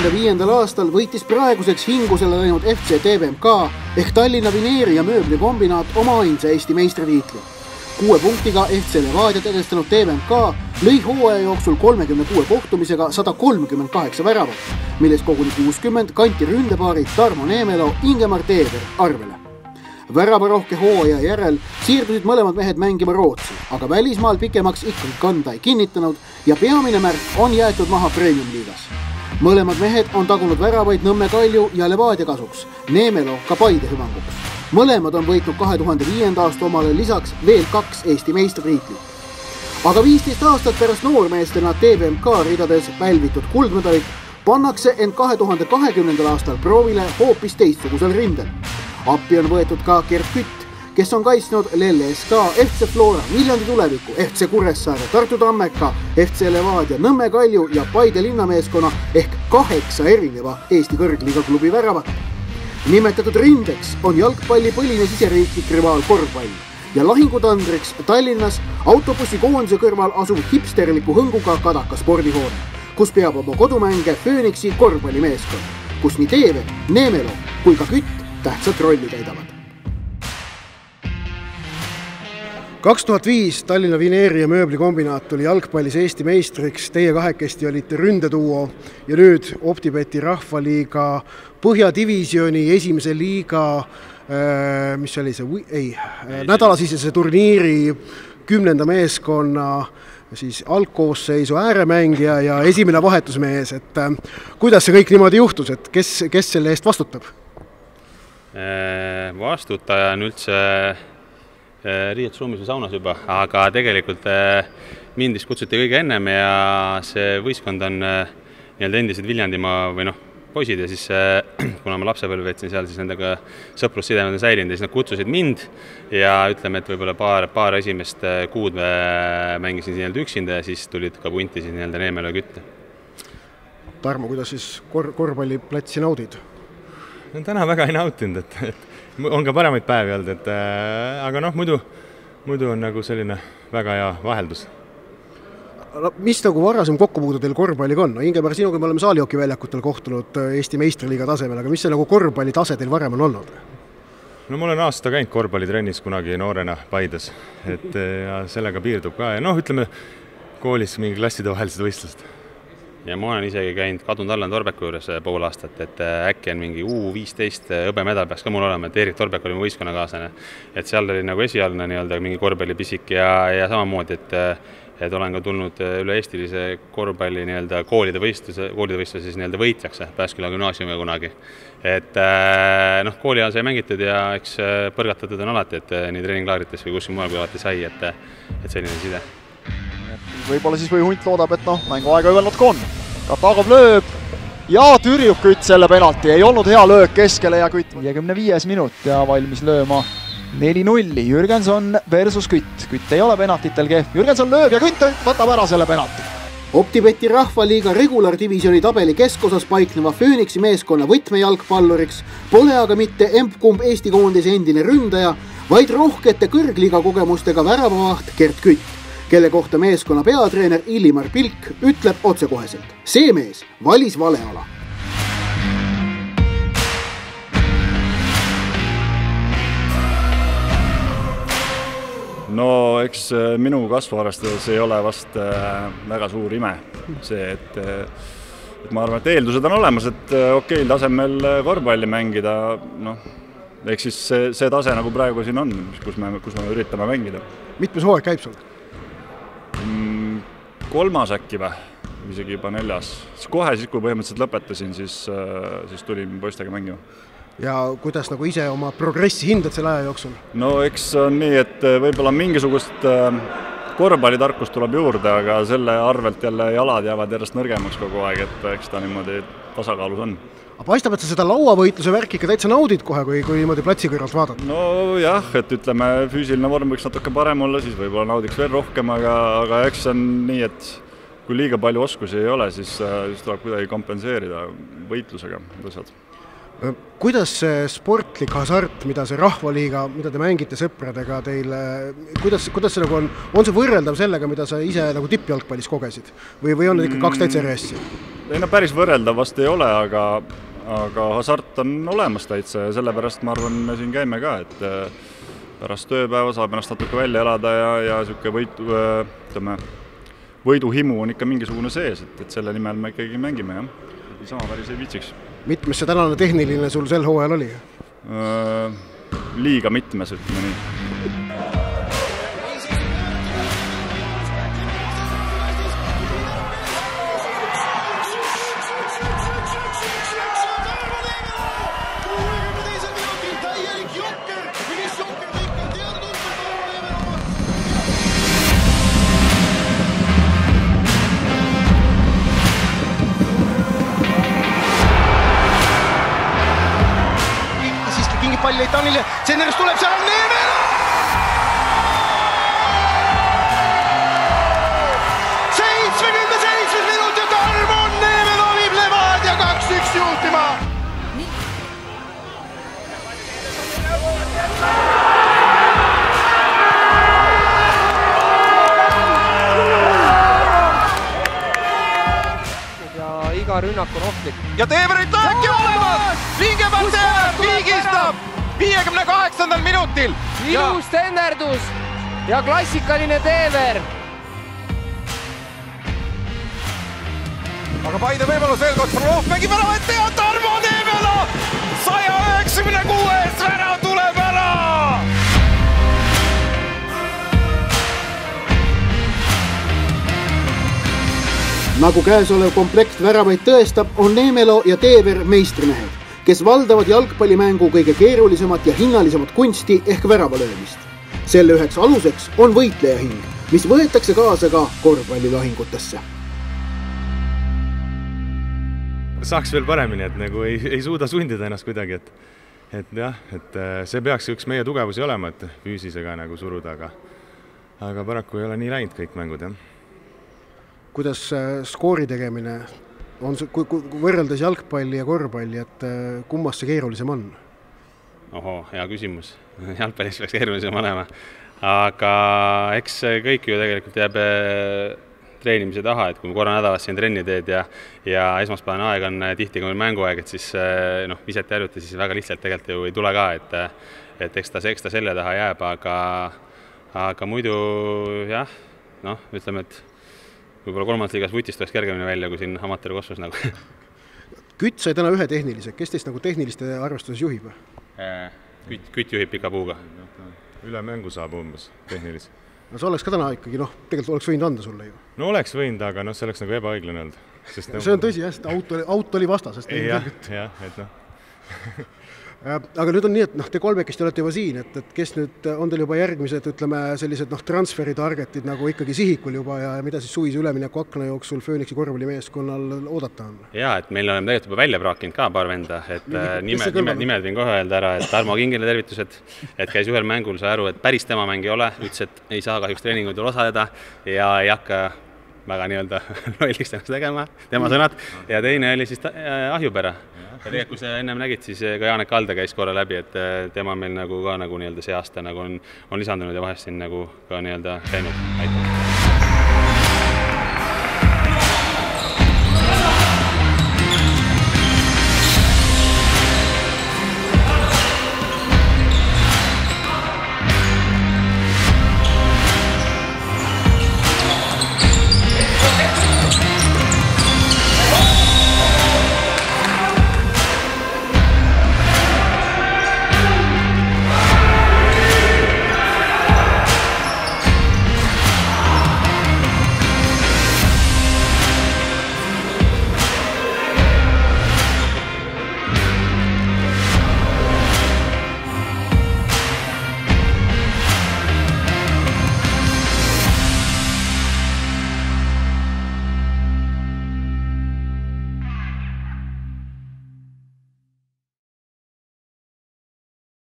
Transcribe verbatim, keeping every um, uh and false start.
tuhande viiendal aastal võitis praeguseks hingusele läinud F C T V M K ehk Tallinna Vineeri- ja mööblikombinaat oma ainsa Eesti meistritiitli. Kuue punktiga F C Levadiat edestanud T V M K lõi hooaja jooksul kolmekümne kuue kohtumisega sada kolmkümmend kaheksa väravat, milles koguni kuuskümmend kanti ründepaarid Tarmo Neemelo, Ingemar Teeder arvele. Väravarohke hooaja järel siirdusid mõlemad mehed mängima Rootsi, aga välismaal pikemaks ikkagi kanda ei kinnitanud ja peamine märk on jäetud maha Premium-liigas. Mõlemad mehed on tagunud väravaid Nõmme Kalju ja Levadia kasuks, Neemelo ka Paide hüvanguks. Mõlemad on võitnud kahe tuhande viienda aasta omale lisaks veel kaks Eesti meistritiitlit. Aga viisteist aastat pärast noormeestena T V M K ridades pälvitud kuldmedalit pannakse end kahe tuhande kahekümnendal aastal proovile hoopis teistsugusel rindel. Appi on võetud ka Gert Kütt, kes on kaitsnud L L S K, F C Flora, Viljandi Tuleviku, F C Kuressaare, Tartu Tammeka, F C Levadia, Nõmme Kalju ja Paide linnameeskonna ehk kaheksa erineva Eesti kõrgliiga klubi väravat. Nimetatud rindeks on jalgpalli põline siseriiklik rivaal korvpall ja lahingutandriks Tallinnas autobussi koondise kõrval asuv hipsterliku hõnguga Kadaka spordihoone, kus peab oma kodumänge Phoenixi korvpallimeeskond, kus nii Teeve, Neemelo kui ka Kütt tähtsat rolli täidavad. kaks tuhat viis Tallinna Vineeri- ja mööblikombinaat tuli jalgpallis Eesti meistriks, teie kahekesti olite ründeduo ja nüüd OpTibeti rahvaliiga Põhjadivisjoni esimese liiga, mis oli see, ei, nädalasisese turniiri kümnenda meeskonna siis algkoosseisu ääremängija ja esimene vahetusmees, et kuidas see kõik niimoodi juhtus, et kes, kes selle eest vastutab? Vastutaja on üldse riietusruumis või saunas juba, aga tegelikult mind vist kutsuti kõige ennem ja see võistkond on nii-öelda endised Viljandimaa või noh, poisid ja siis kuna ma lapsepõlve veetsin seal, siis nendega sõprussidemed on säilinud ja siis nad kutsusid mind ja ütleme, et võib-olla paar, paar esimest kuud mängisin nii-öelda üksinda ja siis tulid ka punti siis nii-öelda Neemelo ja Kütte. Tarmo, kuidas siis kor korvpalliplatsi naudid? No, täna väga ei nautinud, et, et on ka paremaid päevi olnud, et, äh, aga noh, muidu, muidu on nagu selline väga hea vaheldus. No, mis nagu varasem kokkupuudu teil korvpalliga on? No, Ingemar, sinuga me oleme saalihokiväljakutel kohtunud Eesti meistriliiga tasemel, aga mis see nagu korvpalli tase teil varem on olnud? No ma olen aasta käinud korvpallitrennis kunagi noorena Paides, et ja sellega piirdub ka ja noh, ütleme koolis mingi klasside vahelised võistlust. Ja ma olen isegi käinud kadunud Allan Torbeku juures pool aastat, et äkki on mingi U viisteist hõbemedal peaks ka mul olema, et Erik Torbek oli mu võistkonnakaaslane. Et seal oli nagu esialgne nii-öelda mingi korvpallipisik ja, ja samamoodi, et, et olen ka tulnud üle eestilise korvpalli nii-öelda koolide võistluse, koolide võistluse siis nii-öelda võitjaks Pääsküla gümnaasiumi kunagi. Et noh, kooli ajal sai mängitud ja eks põrgatatud on alati, et nii treeninglaagrites või kuskil mujal kui alati sai, et, et selline side. Võib-olla siis või Hunt loodab, et noh, mängu aega öelnud ka on. Katarov lööb ja türjub Kütt selle penalti. Ei olnud hea löök keskele ja Kütt viiekümne viies minut ja valmis lööma neli nulli. Jürgenson versus Kütt. Kütt ei ole penaltitel kehv. Jürgenson lööb ja Kütt võtab ära selle penalti. OpTibeti rahvaliiga regulardivisjoni tabeli keskosas paikneva Phoenixi meeskonna võtmejalgpalluriks pole aga mitte emp-kumb Eesti koondise endine ründaja, vaid rohkete kõrgliiga kogemustega väravavaht Gert Kütt, kelle kohta meeskonna peatreener Illimar Pilk ütleb otsekoheselt. See mees valis vale ala. No eks minu kasvu arvestades ei ole vast väga suur ime see, et, et ma arvan, et eeldused on olemas, et okeil tasemel korvpalli mängida, noh, eks siis see, see tase nagu praegu siin on, kus me, kus me üritame mängida. Mitmes hooaeg käib sul? Kolmas äkki või, isegi juba neljas. Kohe siis, kui põhimõtteliselt lõpetasin, siis, siis tulin poistega mängima. Ja kuidas nagu ise oma progressi hindad selle aja jooksul? No eks on nii, et võib-olla mingisugust korvpallitarkust tuleb juurde, aga selle arvelt jälle jalad jäävad järjest nõrgemaks kogu aeg, et eks ta niimoodi tasakaalus on. Aga paistab, et sa seda lauavõitluse värki ikka täitsa naudid kohe, kui, kui niimoodi platsi kõrvalt vaadata? No jah, et ütleme, füüsiline vorm võiks natuke parem olla, siis võib-olla naudiks veel rohkem, aga, aga eks on nii, et kui liiga palju oskusi ei ole, siis, siis tuleb kuidagi kompenseerida võitlusega tõsad. Kuidas see sportlik hasart, mida see rahvaliiga, mida te mängite sõpradega teile, kuidas, kuidas see nagu on, on see võrreldav sellega, mida sa ise nagu tippjalgpallis kogesid? Või, või on need ikka kaks täitsa R S-i? ei no päris võrreldav vast ei ole, aga, aga hasart on olemas täitsa ja sellepärast ma arvan, me siin käime ka, et pärast tööpäeva saab ennast natuke välja elada ja, ja niisugune võitu, ütleme, võiduhimu on ikka mingisugune sees, et, et selle nimel me ikkagi mängime, jah. Sama päris ei viitsiks. Mitmes see tänane tehniline sul sel hooajal oli? Liiga mitmes, ütleme nii. Palli Tanile, Sennerist tuleb seal on Neemelo! seitsmekümne seitsmes minut ja Tarmon Neemelo viib Levadia kaks üks juhtima! Ja iga rünnak on ohtlik. Ja Teeverit lähebki olemas! Vingepäev Teever viigistab! viiekümne kaheksandal minutil. Ilus tenderdus ja klassikaline Teever. Aga Paide võimalus veel kord Frolov mängib ära, et ja Tarmo Neemelo saja üheksakümne kuues värav tuleb ära. Nagu käesolev komplekt väravaid tõestab, on Neemelo ja Teever meistrimehed, kes valdavad jalgpallimängu kõige keerulisemat ja hinnalisemat kunsti ehk väravalöömist. Selle üheks aluseks on võitleja hing, mis võetakse kaasa ka korvpallilahingutesse. Saaks veel paremini, et nagu ei, ei suuda sundida ennast kuidagi, et, et jah, et see peaks üks meie tugevusi olema, et füüsisega nagu suruda, aga, aga paraku ei ole nii läinud kõik mängud, jah. Kuidas skoori tegemine on see, kui, kui võrreldes jalgpalli ja korvpalli, et kummas see keerulisem on? Oho, hea küsimus. Jalgpallis peaks keerulisem olema. Aga eks kõik ju tegelikult jääb treenimise taha, et kui me korra nädalas siin trenni teed ja, ja esmaspäevane aeg on tihti, kui meil mänguaeg, et siis noh, visete järjuti, siis väga lihtsalt tegelikult ju ei tule ka, et, et eks ta, eks ta selle taha jääb, aga, aga muidu jah, noh, ütleme, et võib-olla kolmandas liigas vutist oleks kergemini välja, kui siin amatöörkossus nagu. Kütt sai täna ühe tehnilise. Kes teist nagu tehniliste arvestuses juhib? Kütt, kütt juhib pika puuga. Üle mängu saab umbes tehnilise. No see oleks ka täna ikkagi, noh, tegelikult oleks võinud anda sulle ju. No oleks võinud, aga noh, see oleks nagu ebaõiglane olnud. Sest see on tõsi, jah, sest auto, auto oli vastasest. Jah, jah, et noh. Aga nüüd on nii, et noh, te kolmekesti olete juba siin, et, et kes nüüd on teil juba järgmised, ütleme, sellised noh, transferi targetid nagu ikkagi sihikul juba ja mida siis suvise ülemineku akna jooksul Fööniksi korvpallimeeskonnal oodata on? Jaa, et meil oleme tegelikult juba välja praakinud ka paar venda, et nimed, nimed, nimed võin kohe öelda ära, et Tarmo Kingile tervitused, et käis ühel mängul, sai aru, et päris tema mäng ei ole, ütles, et ei saa kahjuks treeningutel osaleda ja ei hakka väga nii-öelda lolliks ennast tegema, tema sõnad, ja teine oli siis Ahjupera. Ja tegelikult, kui sa ennem nägid, siis ka Jaanek Alde käis korra läbi, et tema meil nagu ka nagu nii-öelda see aasta nagu on, on lisandunud ja vahest siin nagu ka nii-öelda käinud. Aitäh!